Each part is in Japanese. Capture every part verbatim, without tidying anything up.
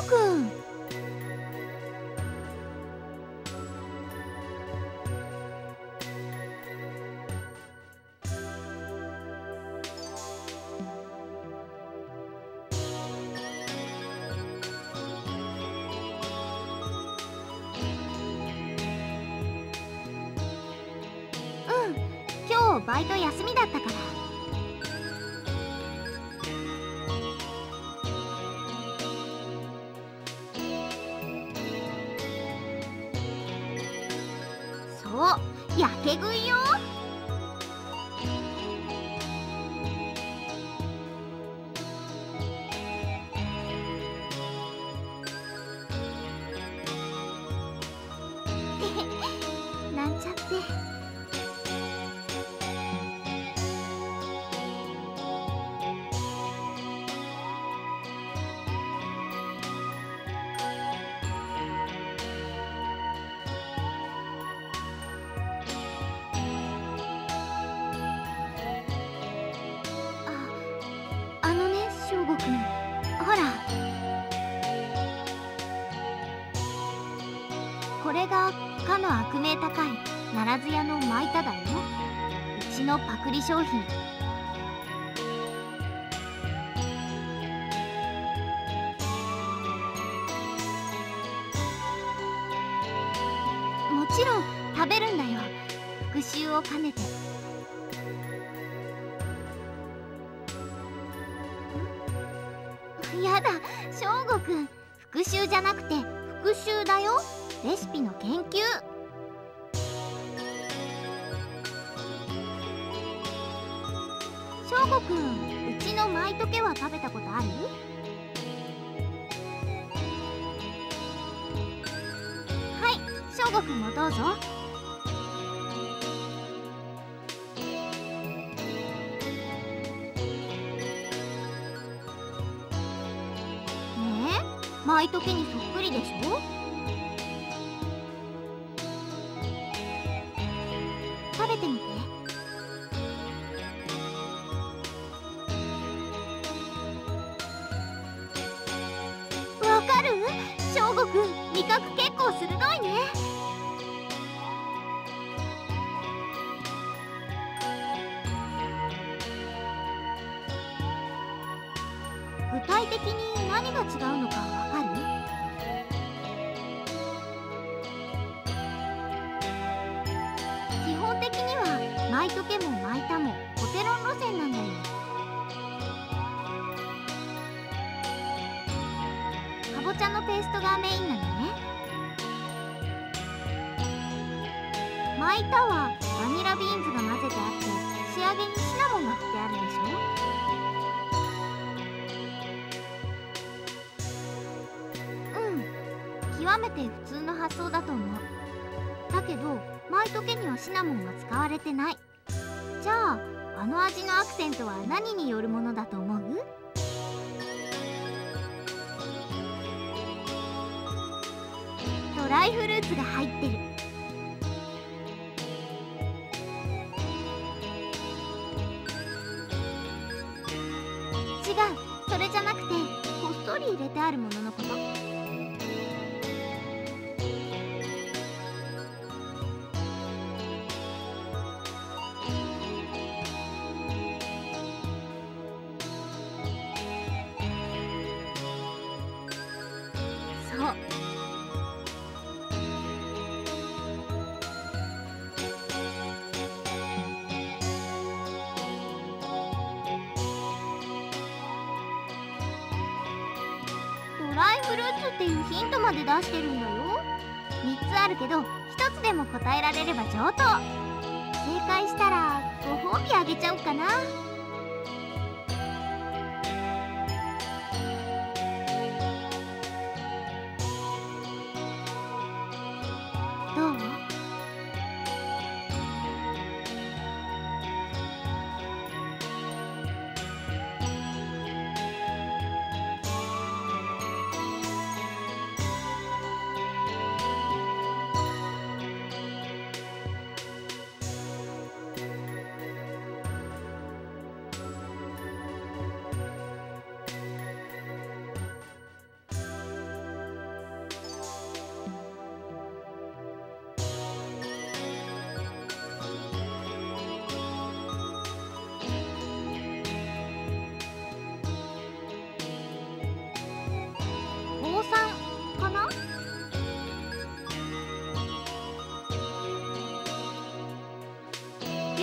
吾くん。うん、今日バイト休みだったから。そう、やけ食いよ。なんちゃって。あ、あのね、翔吾くん、ほら。これがかの悪名高いならず屋のマイタだよ。うちのパクリ商品。もちろん食べるんだよ、復讐を兼ねて。ん？やだ、翔吾くん、復讐じゃなくて復習だよ。レシピの研究。翔吾くん、うちのマイトケは食べたことある？はい、翔吾くんもどうぞ。ねえ、マイトケにそっくりでしょ？食べてみて。わかる？翔吾くん、味覚結構鋭いね。具体的に何が違うのかわかる？基本的にはマイトケもマイタもポテロン路線なんだよ。かぼちゃのペーストがメインなのね。マイタはバニラビーンズが混ぜてあって、仕上げにシナモンが振ってあるでしょ。うん、極めて普通の発想だと思う。だけどマイトケにはシナモンが使われてない。じゃああの味のアクセントは何によるものだと思う？ドライフルーツが入ってる。違う、それじゃなくてこっそり入れてあるもののこと。そう。ドライフルーツっていうヒントまで出してるんだよ。みっつあるけどひとつでも答えられれば上等。正解したらご褒美あげちゃおうかな。どう？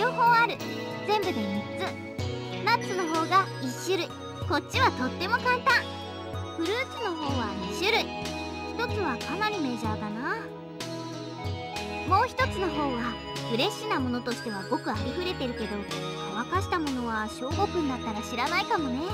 両方ある。全部でみっつ。ナッツの方がいっしゅるい。こっちはとっても簡単。フルーツの方はにしゅるい。ひとつはかなりメジャーだな。もうひとつの方はフレッシュなものとしてはごくありふれてるけど、乾かしたものは翔吾くんだったら知らないかもね。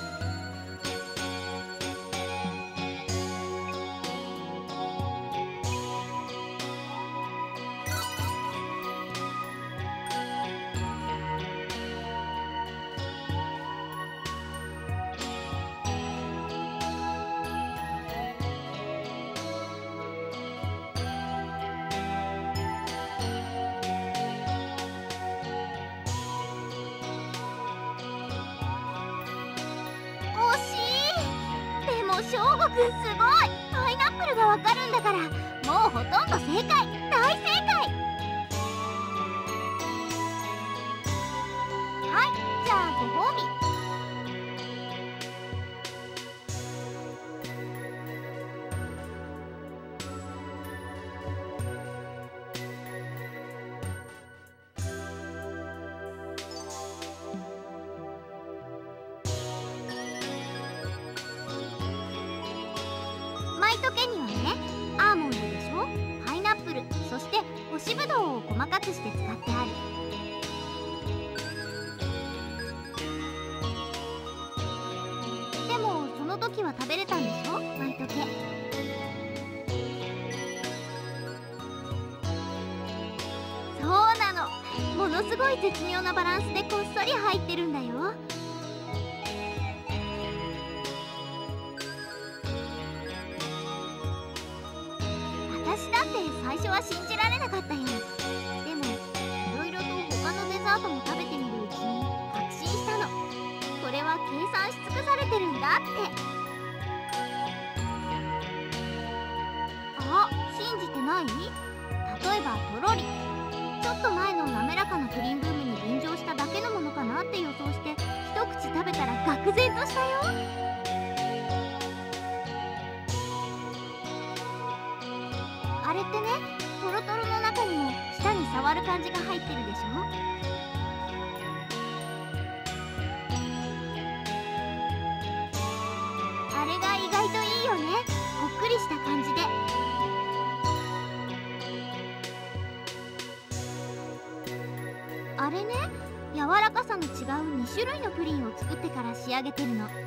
翔吾くんすごい。パイナップルがわかるんだから、もうほとんど正解。大正解。はい、じゃあご褒美。マイト家にはね、アーモンドでしょ、パイナップル、そして干しぶどうを細かくして使ってある。でもその時は食べれたんでしょ、マイト家。そうなの、ものすごい絶妙なバランスでこっそり入ってるんだよ。私だって最初は信じられなかったよ。でもいろいろと他のデザートも食べてみるうちに確信したの。これは計算し尽くされてるんだって。あ、信じてない？例えばとろり。ちょっと前の滑らかなプリンブームに便乗しただけのものかなって予想して一口食べたら愕然としたよ。あれってね、トロトロの中にも舌に触る感じが入ってるでしょ。あれが意外といいよね、ほっくりした感じで。あれね、柔らかさの違うにしゅるいのプリンを作ってから仕上げてるの。や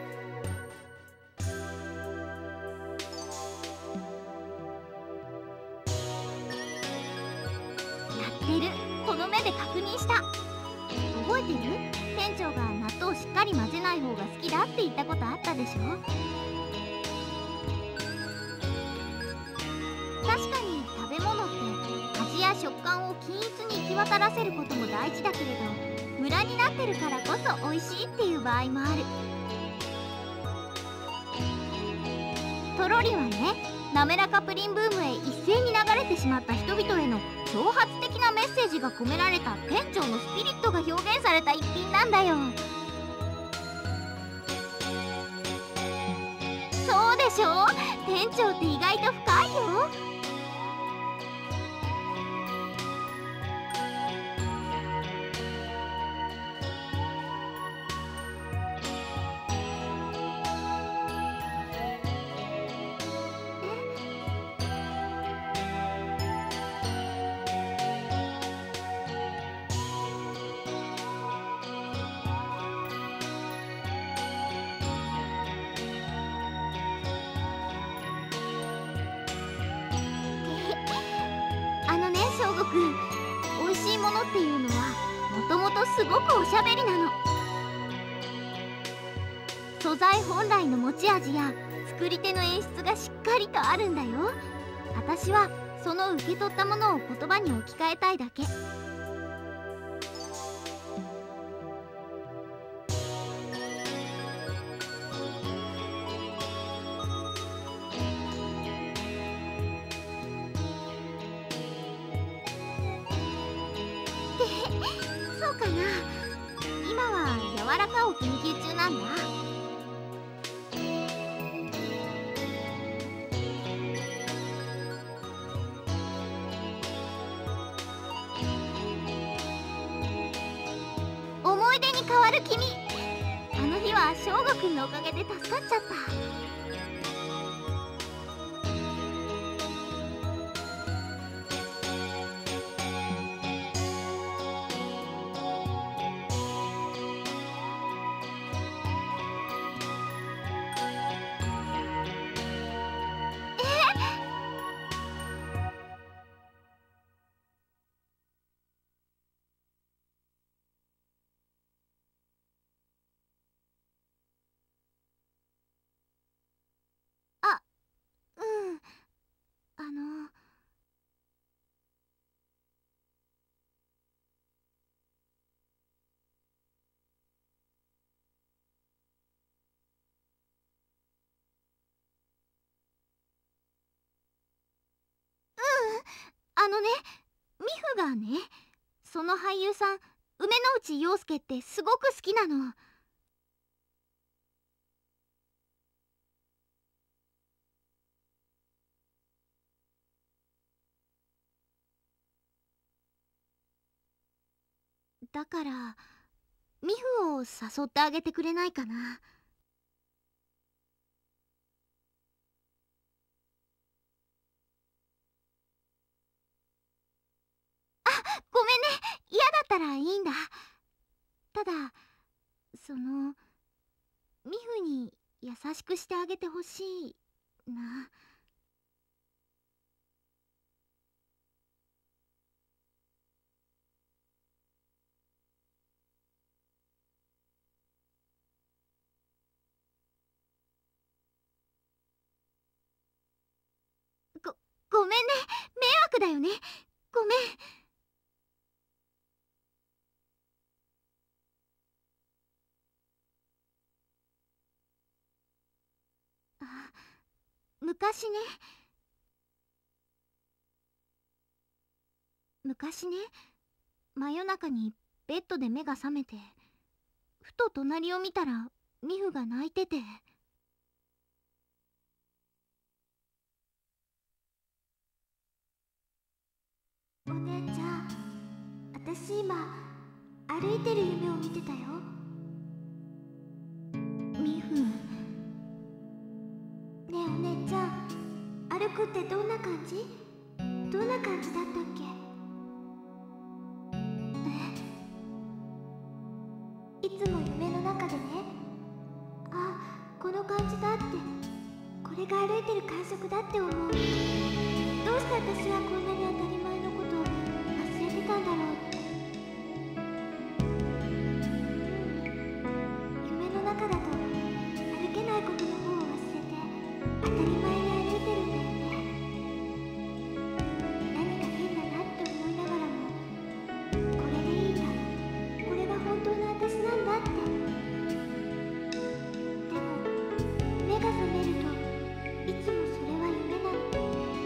ってる。この目で確認した。覚えてる？店長が納豆をしっかり混ぜない方が好きだって言ったことあったでしょ。確かに食べ物って味や食感を均一に行き渡らせることも大事だけれど、ムラになってるからこそ美味しいっていう場合もある。とろりはね、滑らかプリンブームへ一斉に流れてしまった人々への挑発的なメッセージが込められた店長のスピリットが表現された一品なんだよ。そうでしょ？店長って意外と深いよ。あのね、翔吾くん、美味しいものっていうのはもともとすごくおしゃべりなの。素材本来の持ち味や作り手の演出がしっかりとあるんだよ。私はその受け取ったものを言葉に置き換えたいだけ。そうかな。今は柔らかを研究中なんだ。 変わる君。あの日は翔吾くんのおかげで助かっちゃった。あ、うん。あのあのね、ミフがね、その俳優さん、梅之内陽介ってすごく好きなの。だからミフを誘ってあげてくれないかな。あ、ごめんね。嫌だったらいいんだ。ただそのミフに優しくしてあげてほしいな。ご、ごめんね。迷惑だよね。ごめん。あ、昔ね昔ね真夜中にベッドで目が覚めて、ふと隣を見たらミフが泣いてて。お姉ちゃん、私今歩いてる夢を見てたよ。ミフ。ねえお姉ちゃん、歩くってどんな感じ？どんな感じだったっけ？いつも夢の中でね、あ、この感じだって、これが歩いてる感触だって思う。どうして私はこんなに当たり前のことを忘れてたんだろうって。夢の中だと歩けないことの方を忘れて当たり前に歩いてるんだよね。何か変だなって思いながらも、これでいいんだ、これが本当の私なんだって。でも目が覚めるといつもそれは夢なの。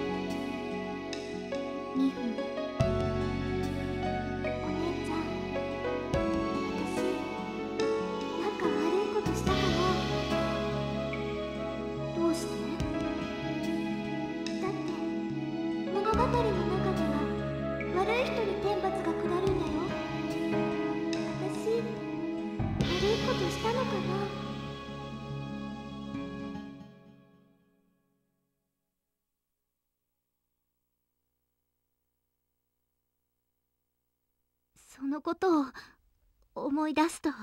にふん。お姉ちゃん、私なんか悪いことしたかな？どうして？だって物語の中では悪い人に天罰が下るんだよ。私悪いことしたのかな？そのことを思い出すと、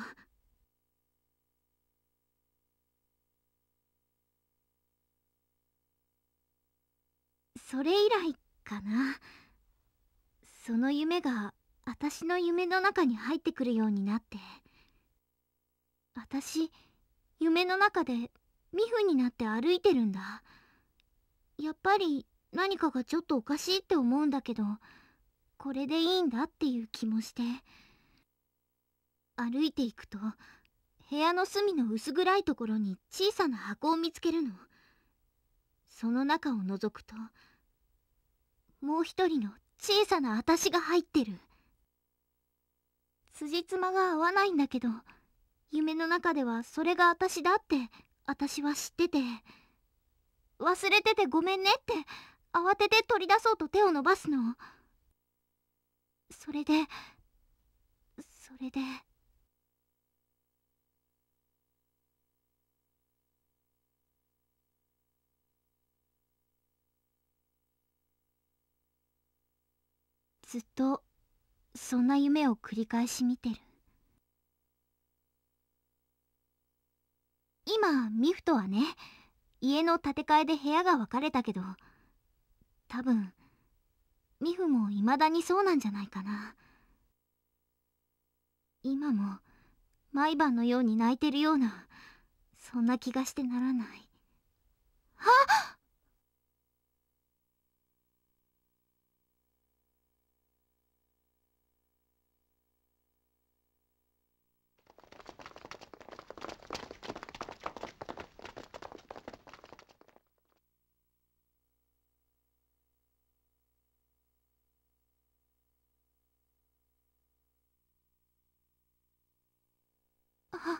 それ以来かな。その夢が私の夢の中に入ってくるようになって、私夢の中でミフになって歩いてるんだ。やっぱり何かがちょっとおかしいって思うんだけど、これでいいんだっていう気もして。歩いていくと部屋の隅の薄暗いところに小さな箱を見つけるの。その中を覗くともう一人の小さな私が入ってる。辻褄が合わないんだけど、夢の中ではそれが私だって私は知ってて、忘れててごめんねって慌てて取り出そうと手を伸ばすの。それでそれでずっとそんな夢を繰り返し見てる。今ミフとはね、家の建て替えで部屋が分かれたけど、多分ミフも未だにそうなんじゃないかな。今も毎晩のように泣いてるような、そんな気がしてならない。はっ！あ、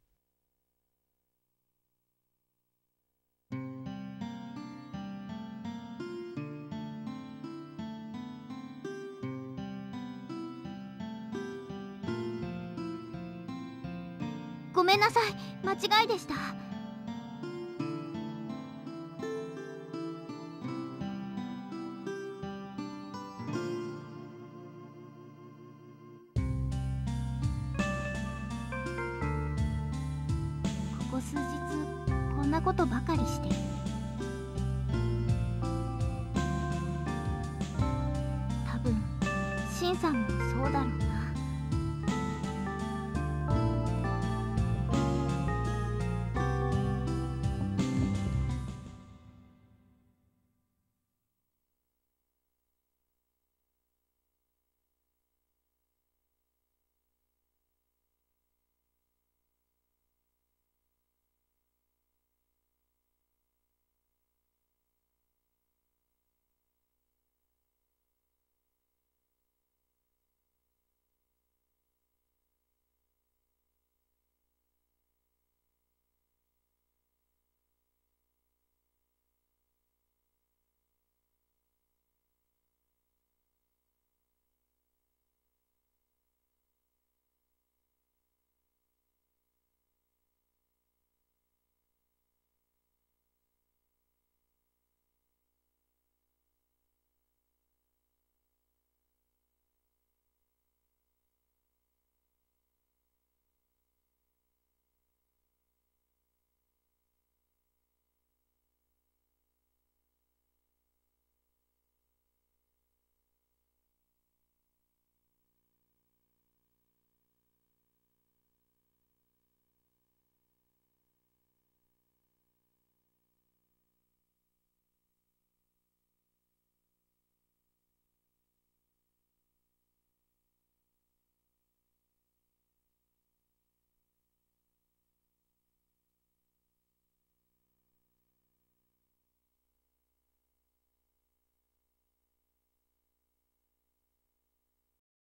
ごめんなさい、間違いでした。ここ数日こんなことばかりしてる。多分シンさんもそうだろうな。